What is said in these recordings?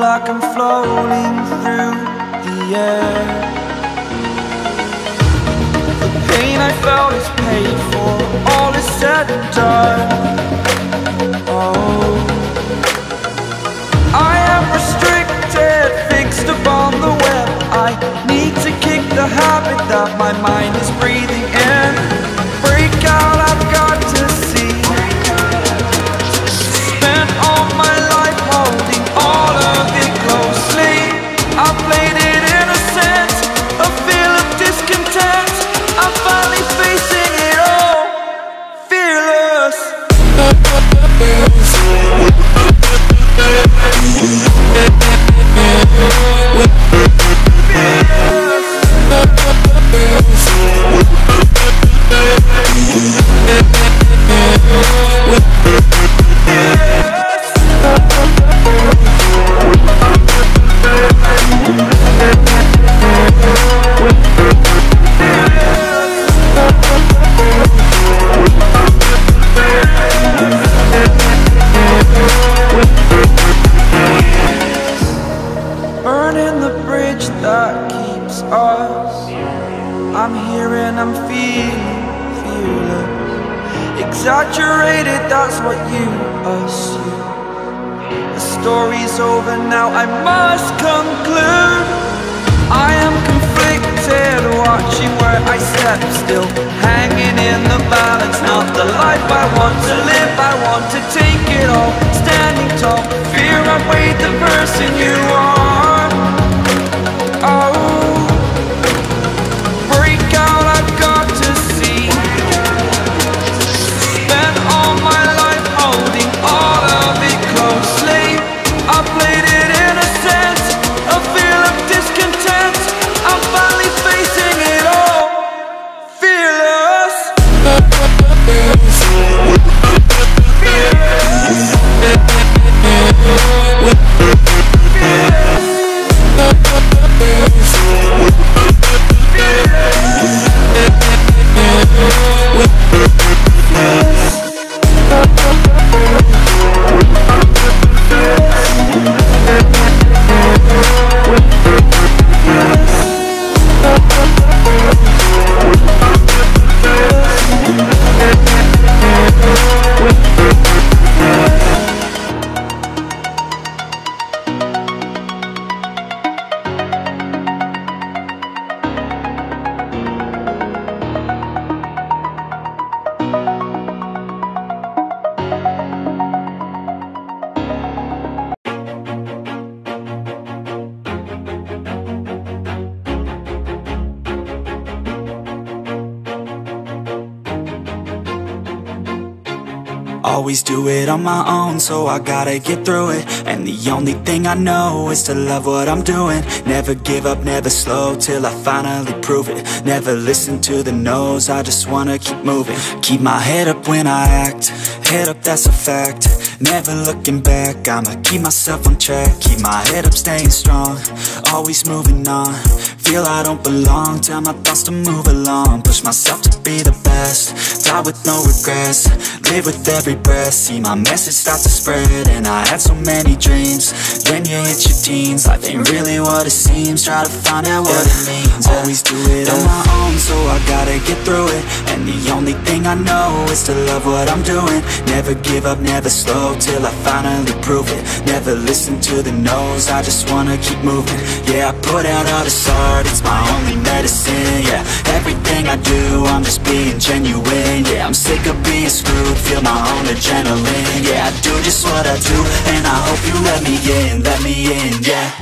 like I'm floating through the air. The pain I felt is paid for, all is said and done. Oh, I am restricted, fixed upon the web. I need to kick the habit that my mind is breathing in. Break out, I've got to see. Spent all my life holding all of it closely. I played it innocent, a feel of discontent. I'm finally facing it all, fearless. Burning the bridge that keeps us. I'm here and I'm feeling fearless. Exaggerated, that's what you assume. The story's over now, I must conclude. I am conflicted, watching where I step still, hanging in the balance. Not the life I want to live, I want to take it all. Standing tall, fear I've weighed the person you are. Oh, break out, I've got to see. Spent all my life holding all of it closely. I played it innocent, a feel of discontent. I'm finally facing it all, fearless. Always do it on my own, so I gotta get through it. And the only thing I know is to love what I'm doing. Never give up, never slow, till I finally prove it. Never listen to the no's, I just wanna keep moving. Keep my head up when I act, head up, that's a fact. Never looking back, I'ma keep myself on track. Keep my head up, staying strong, always moving on. Feel I don't belong, tell my thoughts to move along. Push myself to be the best, die with no regrets. Live with every breath, see my message start to spread. And I had so many dreams, then you hit your teens. Life ain't really what it seems, try to find out what it means. Always do it on my own, so I gotta get through it. And the only thing I know is to love what I'm doing. Never give up, never slow, till I finally prove it. Never listen to the no's, I just wanna keep moving. Yeah, I put out all this art, it's my only medicine. Yeah, everything I do, I'm just being genuine. Yeah, I'm sick of being screwed, feel my own adrenaline. Yeah, I do just what I do, and I hope you let me in, yeah.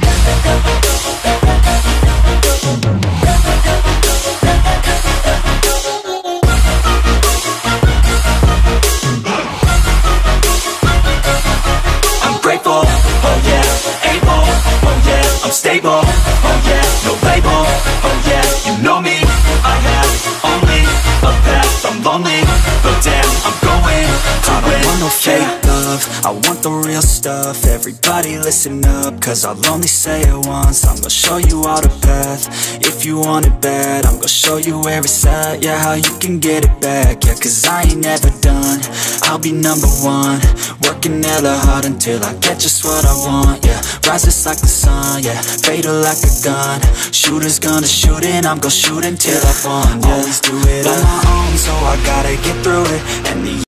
I'm grateful, oh yeah, able, oh yeah, I'm stable, oh yeah, no label, oh yeah, you know me, I have only a path, I'm lonely, but damn, I'm going to win. I don't want no fake love, I want the real real stuff. Everybody listen up, cause I'll only say it once. I'm gonna show you all the path. If you want it bad, I'm gonna show you where it's at. Yeah, how you can get it back. Yeah, cause I ain't never done. I'll be #1, working hella hard until I get just what I want. Yeah, rises like the sun, yeah, fatal like a gun. Shooters gonna shoot and I'm gonna shoot until I won. Yeah, always do it on my own, so I gotta get through it. And the